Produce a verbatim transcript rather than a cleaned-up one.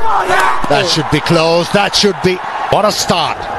That should be closed. That should be... What a start.